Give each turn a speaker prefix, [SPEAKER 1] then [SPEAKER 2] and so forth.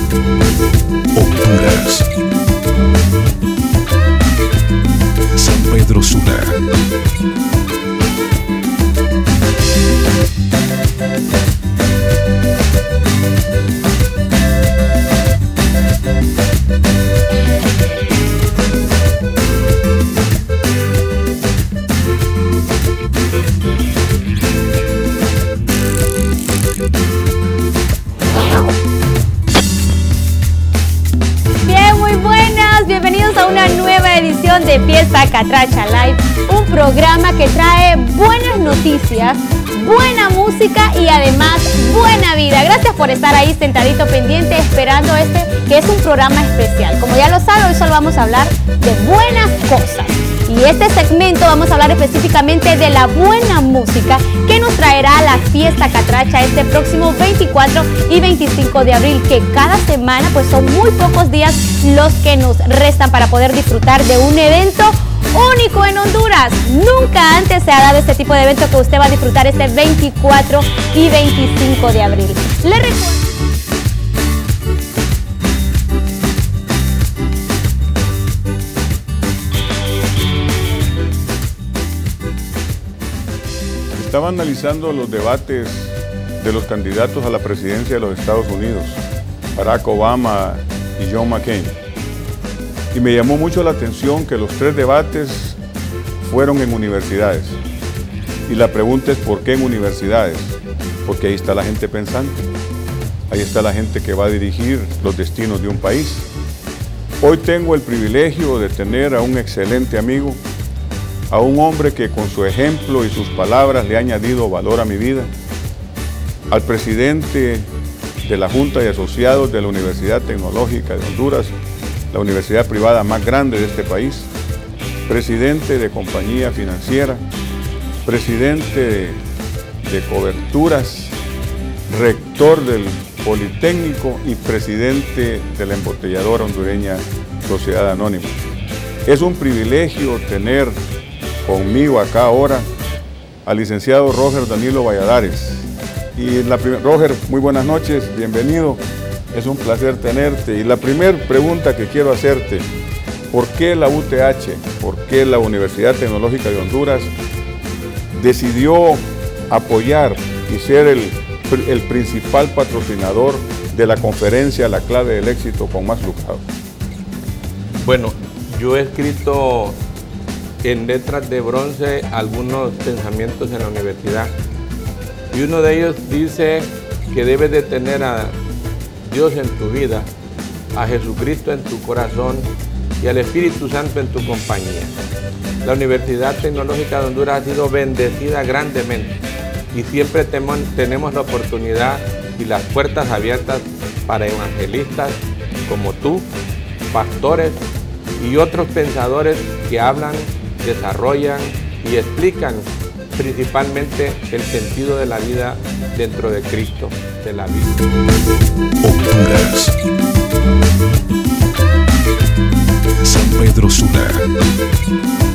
[SPEAKER 1] Honduras. San Pedro Sula.
[SPEAKER 2] Bienvenidos a una nueva edición de Fiesta Catracha Live, un programa que trae buenas noticias, buena música y además buena vida. Gracias por estar ahí sentadito pendiente esperando que es un programa especial. Como ya lo saben, hoy solo vamos a hablar de buenas cosas. Y este segmento vamos a hablar específicamente de la buena música que nos traerá la Fiesta Catracha este próximo 24 y 25 de abril, que cada semana pues son muy pocos días los que nos restan para poder disfrutar de un evento único en Honduras. Nunca antes se ha dado este tipo de evento que usted va a disfrutar este 24 y 25 de abril. Le recuerdo.
[SPEAKER 3] Estaba analizando los debates de los candidatos a la presidencia de los Estados Unidos, Barack Obama y John McCain. Y me llamó mucho la atención que los tres debates fueron en universidades. Y la pregunta es, ¿por qué en universidades? Porque ahí está la gente pensante. Ahí está la gente que va a dirigir los destinos de un país. Hoy tengo el privilegio de tener a un excelente amigo, a un hombre que con su ejemplo y sus palabras le ha añadido valor a mi vida, al presidente de la Junta de Asociados de la Universidad Tecnológica de Honduras, la universidad privada más grande de este país, presidente de compañía financiera, presidente de coberturas, rector del Politécnico y presidente de la embotelladora hondureña Sociedad Anónima. Es un privilegio tener conmigo acá ahora al licenciado Roger Danilo Valladares. Y Roger, muy buenas noches, bienvenido, es un placer tenerte. Y la primera pregunta que quiero hacerte, ¿por qué la UTH, por qué la Universidad Tecnológica de Honduras decidió apoyar y ser el principal patrocinador de la conferencia La Clave del Éxito con Más Lucrado?
[SPEAKER 4] Bueno, yo he escrito en letras de bronce algunos pensamientos en la universidad, y uno de ellos dice que debes de tener a Dios en tu vida, a Jesucristo en tu corazón y al Espíritu Santo en tu compañía. La Universidad Tecnológica de Honduras ha sido bendecida grandemente y siempre tenemos la oportunidad y las puertas abiertas para evangelistas como tú, pastores y otros pensadores que hablan, desarrollan y explican principalmente el sentido de la vida dentro de Cristo, de la vida.
[SPEAKER 1] Honduras. San Pedro Sula.